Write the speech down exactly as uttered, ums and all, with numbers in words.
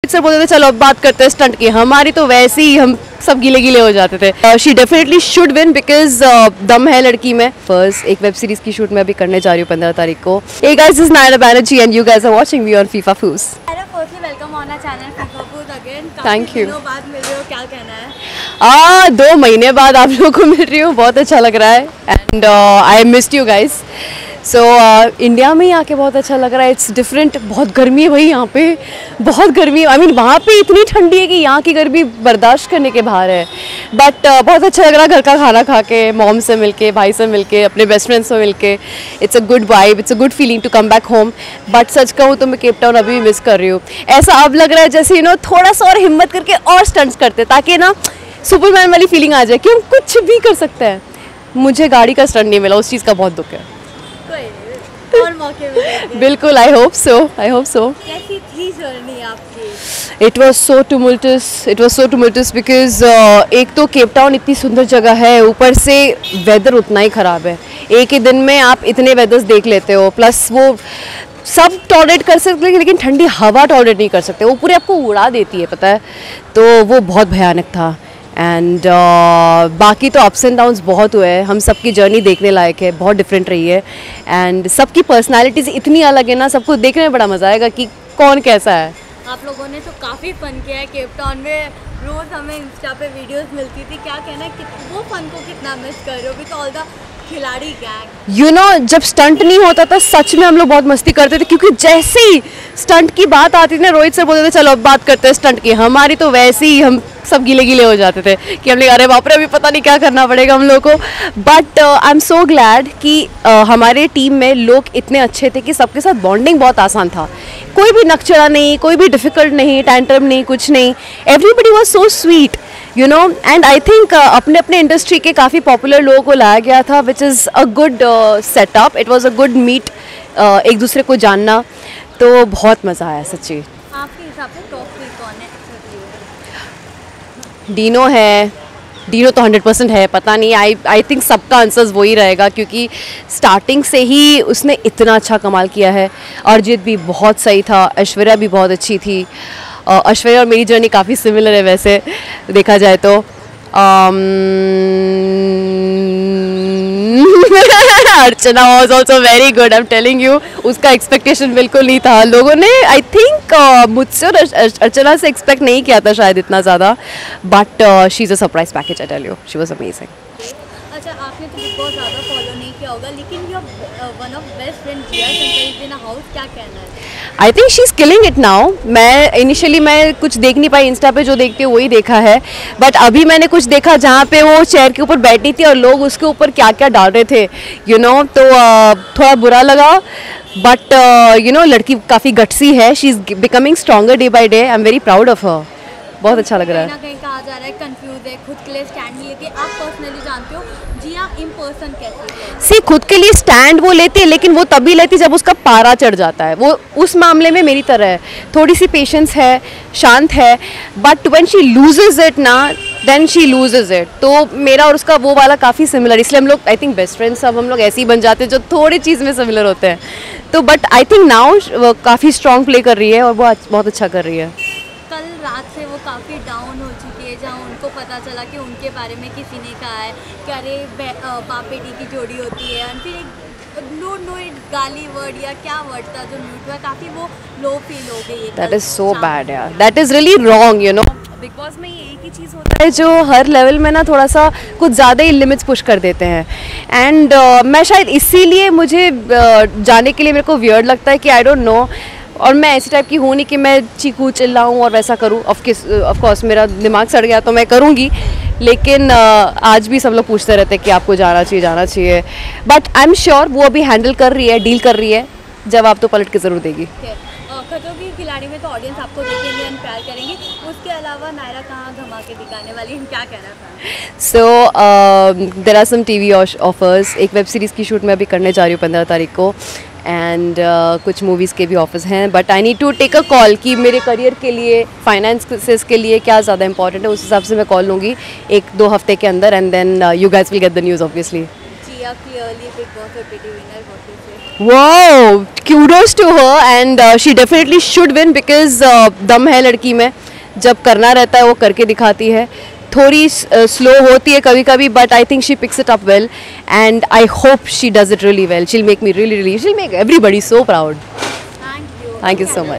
Sir बोलते थे चलो अब बात करते हैं स्टंट की, हमारी तो वैसे ही हम सब गीले गीले हो जाते थे। She definitely should win because दम है लड़की में। फर्स्ट एक वेब सीरीज की शूट मैं अभी करने जा रही हूँ पंद्रह तारीख को। Hey guys, this is Naira Banerjee and you guys are watching me on FIFA Foos. Naira, firstly welcome on our channel FIFA Foos again. Thank you. दिनों बाद मिल रहे हो, क्या कहना है? आ, दो महीने बाद आप लोगों को मिल रही हूँ, बहुत अच्छा लग रहा है and I missed you guys. So India में ही आके बहुत अच्छा लग रहा है। It's different. बहुत गर्मी है भाई यहाँ पे, बहुत गर्मी है। आई मीन वहाँ पे इतनी ठंडी है कि यहाँ की गर्मी बर्दाश्त करने के बाहर है। बट uh, बहुत अच्छा लग रहा है घर का खाना खा के, मॉम से मिलके, भाई से मिलके, अपने बेस्ट फ्रेंड से मिलके। It's a good vibe, it's a good feeling to come back home. But सच कहूँ तो मैं केप टाउन अभी भी मिस कर रही हूँ। ऐसा अब लग रहा है जैसे यू नो थोड़ा सा और हिम्मत करके और स्टंट्स करते ताकि ना सुपरमैन वाली फीलिंग आ जाए कि हम कुछ भी कर सकते हैं। मुझे गाड़ी का स्टंट नहीं मिला, उस चीज़ का बहुत दुख है। और मौके मिलेंगे। बिल्कुल, I hope so, I hope so. कैसी थी जर्नी आपकी? It was so tumultuous, it was so tumultuous because एक तो केप टाउन इतनी सुंदर जगह है, ऊपर से वेदर उतना ही ख़राब है। एक ही दिन में आप इतने वेदर्स देख लेते हो, प्लस वो सब टॉलरेट कर सकते हैं लेकिन ठंडी हवा टॉलरेट नहीं कर सकते, वो पूरे आपको उड़ा देती है, पता है। तो वो बहुत भयानक था। एंड uh, बाकी तो अप्स एंड डाउन्स बहुत हुए हैं। हम सबकी जर्नी देखने लायक है, बहुत डिफरेंट रही है एंड सबकी पर्सनालिटीज़ इतनी अलग है ना, सबको देखने में बड़ा मज़ा आएगा कि कौन कैसा है। आप लोगों ने तो काफ़ी फन किया है केप टाउन में। रोज़ हमें इंस्टा पे वीडियोस मिलती थी, क्या कहना है कि वो फन को कितना मिस कर रहे हो विद ऑल द खिलाड़ी गैंग? यू नो जब स्टंट नहीं होता था सच में हम लोग बहुत मस्ती करते थे, क्योंकि जैसे ही स्टंट की बात आती थी ना, रोहित सर बोलते थे चलो अब बात करते हैं स्टंट की, हमारी तो वैसे ही हम सब गीले गीले हो जाते थे कि हमने अरे बाप रे अभी पता नहीं क्या करना पड़ेगा हम लोग को। But I am so glad कि uh, हमारे टीम में लोग इतने अच्छे थे कि सबके साथ बॉन्डिंग बहुत आसान था। कोई भी नकचड़ा नहीं, कोई भी डिफ़िकल्ट नहीं, टैंट्रम नहीं, कुछ नहीं। Everybody was so sweet you know. And I think अपने अपने इंडस्ट्री के काफ़ी पॉपुलर लोगों को लाया गया था, which is a good setup. It was a good meet, एक दूसरे को जानना, तो बहुत मज़ा आया सच्ची। आपके हिसाब से टॉप थ्री कौन है? डीनो है, डीनो तो हंड्रेड परसेंट है। पता नहीं, आई आई थिंक सबका आंसर्स वही रहेगा क्योंकि स्टार्टिंग से ही उसने इतना अच्छा कमाल किया है। अरिजीत भी बहुत सही था, ऐश्वर्या भी बहुत अच्छी थी। ऐश्वर्या और मेरी जर्नी काफ़ी सिमिलर है वैसे देखा जाए तो। Archana was also very good, I am telling you. उसका एक्सपेक्टेशन बिल्कुल नहीं था लोगों ने। आई थिंक uh, मुझसे और अर्चना से एक्सपेक्ट नहीं किया था शायद इतना ज़्यादा, but she is a surprise package, I tell you, she was amazing. अच्छा, आपने तो बिग बॉस ज़्यादा फॉलो नहीं किया होगा, लेकिन you one of best friend Jiya Shankar in house, क्या कहना है? I think she is killing it now. मैं इनिशियली मैं कुछ देख नहीं पाई, इंस्टा पे जो देखती हूँ वही देखा है, बट अभी मैंने कुछ देखा जहाँ पे वो चेयर के ऊपर बैठी थी और लोग उसके ऊपर क्या क्या डाल रहे थे यू you नो know, तो uh, थोड़ा बुरा लगा। बट यू नो लड़की काफ़ी गट्सी है, she is becoming stronger day by day. I am very proud of her. बहुत अच्छा लग रहा है। कहीं ना कहीं कहा जा रहा है कंफ्यूज है, खुद के लिए स्टैंड नहीं लेती। आप पर्सनली जानते हो जिया इन पर्सन कैसी है? सी खुद के लिए स्टैंड वो लेती है, लेकिन वो तभी लेती जब उसका पारा चढ़ जाता है। वो उस मामले में मेरी तरह है, थोड़ी सी पेशेंस है, शांत है, but when she loses it ना देन शी लूजेज इट। तो मेरा और उसका वो वाला काफ़ी सिमिलर, इसलिए हम लोग आई थिंक बेस्ट फ्रेंड्स सब हम लोग ऐसे ही बन जाते हैं जो थोड़ी चीज़ में सिमिलर होते हैं। तो बट आई थिंक नाउ काफ़ी स्ट्रॉन्ग प्ले कर रही है और वो बहुत अच्छा कर रही है। कल रात से वो काफ़ी डाउन हो चुकी है, जहाँ उनको पता चला कि उनके बारे में किसी ने कहा है कि अरे बाप बेटी की जोड़ी होती है, और फिर एक नो नो इट गाली वर्ड या क्या वर्ड था जो म्यूट हुआ, काफ़ी वो लो फील हो गई है। दैट इज़ सो बैड यार, that is really wrong you know. Big boss में ये एक ही चीज़ होता है जो हर लेवल में ना थोड़ा सा कुछ ज़्यादा ही लिमिट्स पुश कर देते हैं। एंड uh, मैं शायद इसीलिए मुझे uh, जाने के लिए मेरे को वियर्ड लगता है कि आई डोंट नो। और मैं ऐसी टाइप की हूँ नहीं कि मैं चीखूँ चिल्लाऊँ और वैसा करूँ। ऑफ कोर्स मेरा दिमाग सड़ गया तो मैं करूँगी, लेकिन uh, आज भी सब लोग पूछते रहते हैं कि आपको जाना चाहिए जाना चाहिए। बट आई एम श्योर वो अभी हैंडल कर रही है, डील कर रही है, जवाब तो पलट के ज़रूर देगी। खतरों की खिलाड़ी में तो ऑडियंस आपको देखेंगे एंड प्यार करेंगे, उसके अलावा नायरा कहाँ धमाके दिखाने वाली है, क्या कहना था? So there are some TV offers. एक वेब सीरीज़ की शूट मैं अभी करने जा रही हूँ पंद्रह तारीख को, एंड uh, कुछ मूवीज़ के भी ऑफर्स हैं। But I need to take a call कि मेरे करियर के लिए, फाइनेंसेस के लिए क्या ज़्यादा इंपॉर्टेंट है, उस हिसाब से मैं कॉल लूँगी एक दो हफ्ते के अंदर, and then you guys will get the news obviously. जी, आप clearly big boss repeat winner होते थे। Wow, kudos to her and uh, she definitely should win because uh, दम है लड़की में, जब करना रहता है वो करके दिखाती है. थोड़ी स्लो uh, होती है कभी कभी, but I think she picks it up well and I hope she does it really well. She'll make me really really she'll make everybody so proud. Thank you. Thank you so much.